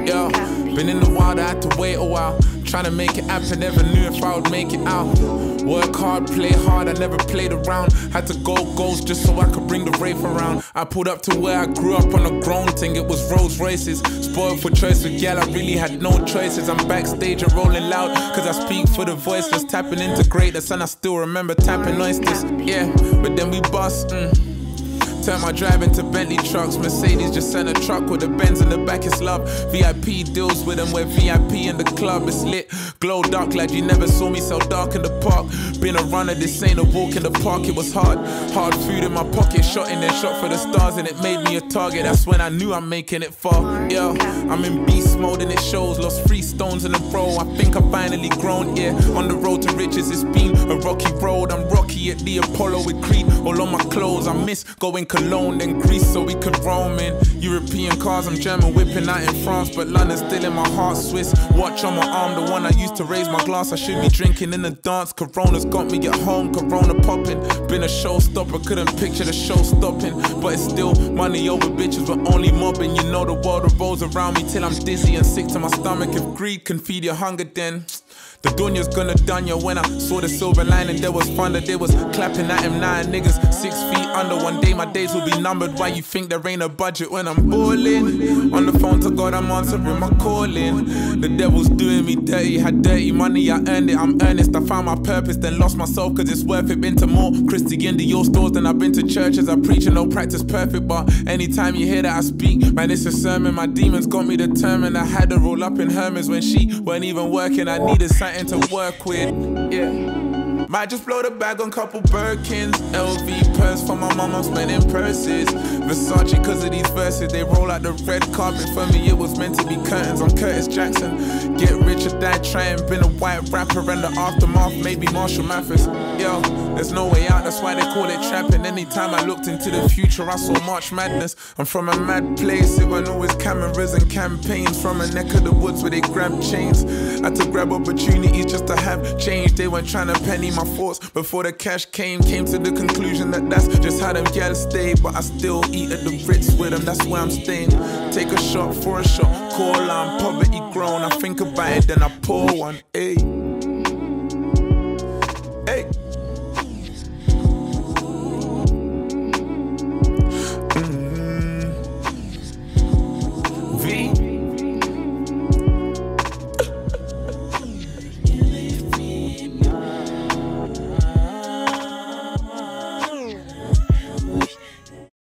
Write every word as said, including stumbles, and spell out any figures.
Yo, been in the wild, I had to wait a while. Trying to make it happen, never knew if I would make it out. Work hard, play hard, I never played around. Had to go goals just so I could bring the rave around. I pulled up to where I grew up on a grown thing, it was Rolls Royces. Spoiled for choice with gal, I really had no choices. I'm backstage and rolling loud, cause I speak for the voiceless. Tapping into greatness and I still remember tapping oysters. Yeah, but then we bust, mm. Turn my drive into Bentley trucks. Mercedes just sent a truck with a Benz in the back, it's love. V I P deals with them, we're V I P in the club, it's lit. Glow dark, glad you never saw me so dark in the park. Been a runner, this ain't a walk in the park, it was hard. Hard food in my pocket, shot in there, shot for the stars, and it made me a target. That's when I knew I'm making it far. Yo, I'm in beast mode and it shows. Lost three stones in a row, I think I finally grown, yeah. On the road to riches, it's been a rocky road. I'm rocky at the Apollo with Creed all on my clothes. I miss going Cologne, then Greece so we could roam in European cars, I'm German whipping out in France, but London's still in my heart. Swiss watch on my arm, the one I used to raise my glass. I should be drinking in the dance. Corona's got me at home, Corona popping. Been a showstopper, couldn't picture the show stopping. But it's still money over bitches, we're only mobbing. You know the world revolves around me till I'm dizzy and sick to my stomach. If greed can feed your hunger, then the dunya's gonna done ya. When I saw the silver lining, there was thunder. They was clapping at him, nine niggas six feet under. One day my days will be numbered. Why you think there ain't a budget when I'm balling? On the phone to God, I'm answering my calling. The devil's doing me dirty, had dirty money, I earned it. I'm earnest, I found my purpose, then lost myself, cause it's worth it. Been to more Christian Dior stores than I've been to churches. I preach and no practice perfect, but anytime you hear that I speak, man, it's a sermon. My demons got me determined. I had to roll up in Hermes when she weren't even working. I needed something to work with, yeah. Might just blow the bag on couple Birkins. L V purse for my mom, I'm spending purses. Versace cause of these verses, they roll out the red carpet. For me it was meant to be curtains on Curtis Jackson. Get rich or die trying, been a white rapper, and the aftermath maybe Marshall Mathers. Yo, there's no way out, that's why they call it trapping. Anytime I looked into the future I saw March Madness. I'm from a mad place, it wasn't always cameras and campaigns. From a neck of the woods where they grab chains. Had to grab opportunities just to have change. They weren't trying to penny my thoughts before the cash came. Came to the conclusion that that's just how them gals stay. But I still eat at the Ritz with them, that's where I'm staying. Take a shot for a shot, call, I'm poverty grown. I think about it, then I pour one, ayy.